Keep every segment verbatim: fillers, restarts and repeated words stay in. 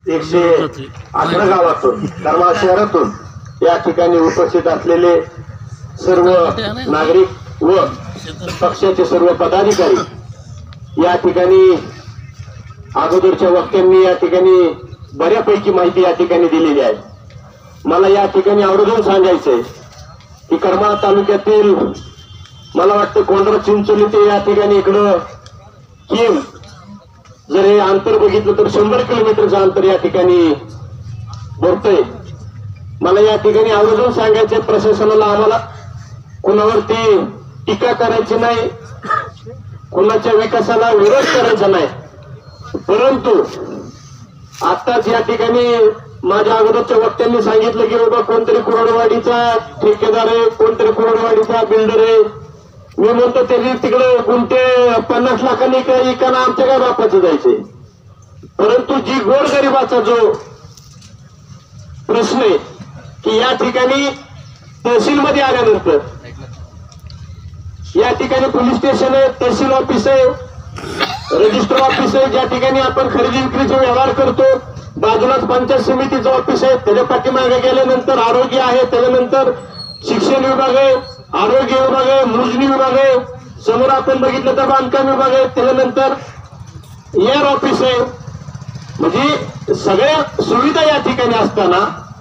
एकशे अठरा गावातून कर्माळ शहरातून या ठिकाणी उपस्थित असलेले सर्व नागरिक व पक्षाचे सर्व पदाधिकारी या ठिकाणी अगोदरच्या वक्त्यांनी या ठिकाणी बऱ्यापैकी माहिती या ठिकाणी दिलेली आहे। मला या ठिकाणी आवर्जून सांगायचंय की करमाळ तालुक्यातील मला वाटतं कोंढरा चिंचोली ते या ठिकाणी इकडं किम जर हे अंतर बघितलं तर शंभर किलोमीटरचं अंतर या ठिकाणी भरतंय। मला या ठिकाणी आवर्जून सांगायचंय प्रशासनाला आम्हाला कुणावरती टीका करायची नाही, कुणाच्या विकासाला विरोध करायचा नाही, परंतु आताच या ठिकाणी माझ्या अगोदरच्या वक्त्यांनी सांगितलं की बाबा कोणतरी कुरडवाडीचा ठेकेदार आहे, कोणतरी कुरडवाडीचा बिल्डर आहे। मी म्हणतो तरी तिकडे गुंठे पन्नास लाखांनी इकाना आमच्या काय बापाचं जायचंय, परंतु जी गोरगरिबाचा जो प्रश्न आहे की या ठिकाणी तहसीलमध्ये आल्यानंतर या ठिकाणी पोलीस स्टेशन आहे, तहसील ऑफिस आहे, रजिस्टर ऑफिस आहे, ज्या ठिकाणी आपण खरेदी विक्रीचे व्यवहार करतो, बाजूलाच पंचायत समितीचं ऑफिस आहे, त्याच्या पाठीमागे गेल्यानंतर आरोग्य आहे, त्याच्यानंतर शिक्षण विभाग आहे, आरोग्य विभाग आहे, मोजणी विभाग आहे, समोर आपण बघितलं तर बांधकाम विभाग आहे, त्याच्यानंतर एअर ऑफिस आहे। म्हणजे सगळ्या सुविधा या ठिकाणी असताना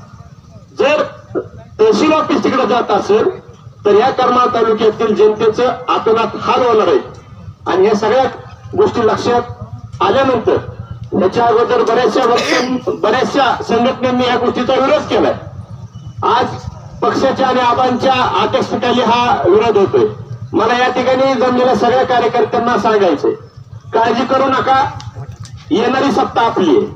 जर तहसील ऑफिस तिकडे जात असेल तर या करमाळ तालुक्यातील जनतेचं आतोनात हाल होणार आहे। आणि या सगळ्या गोष्टी लक्षात आल्यानंतर त्याच्या अगोदर बऱ्याचशा बऱ्याचशा संघटनांनी या गोष्टीचा विरोध केलाय। आज पक्षाच्या आणि आबांच्या अध्यक्षतेखाली हा विरोध होतोय। मला या ठिकाणी जमलेल्या सगळ्या कार्यकर्त्यांना सांगायचंय, काळजी करू नका, येणारी सत्ता आपली आहे,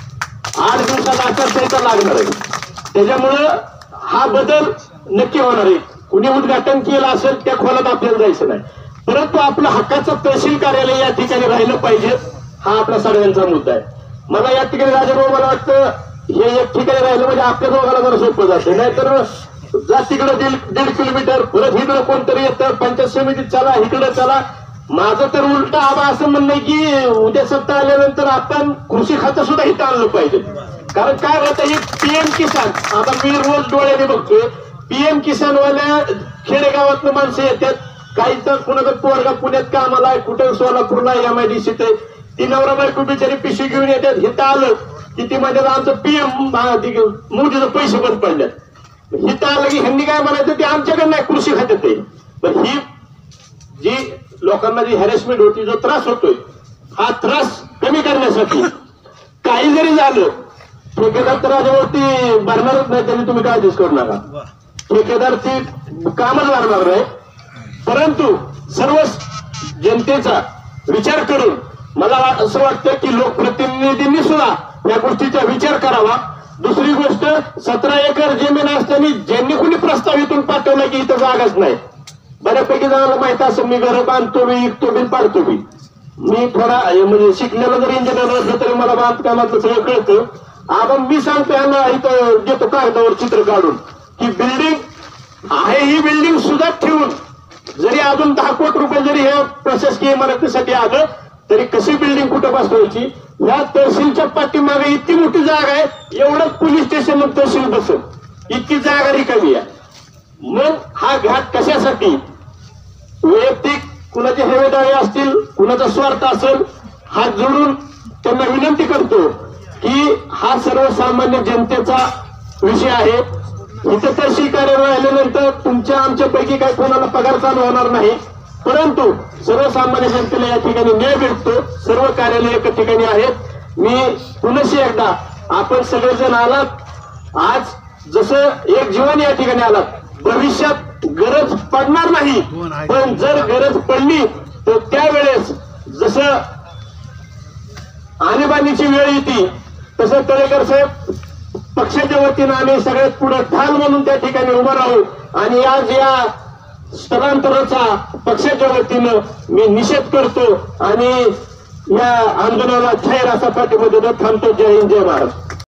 आठ दिवसात आचारसंहिता लागणार आहे, त्याच्यामुळं हा बदल नक्की होणार आहे। कुणी उद्घाटन केलं असेल त्या खोलात आपल्याला जायचं नाही, परंतु आपलं हक्काचं तहसील कार्यालय या ठिकाणी राहिलं पाहिजे, हा आपला सगळ्यांचा मुद्दा आहे। मला या ठिकाणी राजाभाऊ मला वाटतं हे एक ठिकाणी राहिलं म्हणजे आपल्या दोघांना जरा सोपं जातं, नाहीतर जा तिकडे दीड दीड किलोमीटर परत इकडे कोणतरी येतं, पंचायत समितीत चला, इकडे चला। माझं तर उलट आबा असं म्हणणं आहे की उद्या सत्ता आल्यानंतर आपण कृषी खातं सुद्धा इथं आणलं पाहिजे, कारण काय होतं हे पीएम किसान, आता मी रोज डोळ्याने बघतोय पीएम किसान वाल्या खेडेगावातलं माणसं येतात, काही तर कुणाचा पोरगा पुण्यात कामाला आहे, कुठे सोलापूरला एमआयडीसीत आहे, ती नवरा बायको बिचारी पिशवी घेऊन येतात, इथं आलं की ती म्हणजे आमचं पीएम मोदीचं पैसे बंद पडल्यात, इथं आलं की ह्यांनी काय म्हणायचं ते आमच्याकडे नाही कृषी खात्यात आहे। पण ही जी लोकांना जी हॅरेसमेंट होती, जो त्रास होतोय, हा त्रास कमी करण्यासाठी काही जरी झालं ठेकेदार तर राजावरती भरणारच नाही, त्यांनी तुम्ही काळजीच करू नका, ठेकेदार ती कामच भरणार नाही, परंतु सर्व जनतेचा विचार करून मला असं वाटतं की लोकप्रतिनिधींनी सुद्धा या गोष्टीचा विचार करावा। दुसरी गोष्ट, सतरा एकर जमीन असताना ज्यांनी कुणी प्रस्तावितून पाठवला की इथं जागाच नाही, बऱ्यापैकी जणांना माहित असेल मी घर बांधतो बी, इकतो बी, पाडतो बी, मी थोडा म्हणजे शिकलेला जर इंजिनियर असलं तरी मला बांधकामाचं सगळं कळतं। आपण मी सांगतो यांना इथं देतो कागदावर चित्र काढून की बिल्डिंग आहे, ही बिल्डिंग सुद्धा ठेवून जरी अजून दहा कोटी रुपये जरी हे प्रशासकीय इमारतीसाठी आलं तरी कशी बिल्डिंग कुठं बसवायची, या तहसीलच्या पाठीमागे इतकी मोठी जागा आहे, एवढंच पोलीस स्टेशन तहसील बसेल इतकी जागा रिकामी आहे। मग हा घाट कशासाठी, वैयक्तिक कुणाचे हेवेदावे असतील, कुणाचा स्वार्थ असेल, हात जोडून त्यांना विनंती करतो की हा सर्वसामान्य जनतेचा विषय आहे। इथं तहसील कार्यालय आल्यानंतर तुमच्या आमच्यापैकी काही कोणाला पगार चालू होणार नाही, परंतु सर्वसामान्य जनतेला या ठिकाणी न्याय भेटतो, सर्व कार्यालय एका ठिकाणी आहेत। मी पुनश्च एकदा आपण सगळेजण आलात, आज जसं एक जीवन या ठिकाणी आलात, भविष्यात गरज पडणार नाही, पण जर गरज पडली तर त्यावेळेस जसं आणीबाणीची वेळ येते तसं तळेकर साहेब पक्षाच्या वतीनं आम्ही सगळ्यात पुढे ढाल म्हणून त्या ठिकाणी उभं राहू आणि आज या स्थलांतराचा पक्षाच्या वतीनं मी निषेध करतो आणि या आंदोलनाला जाहीर असा पाठिंबा देतो। थांबतो। जय हिंद, जय महाराष्ट्र।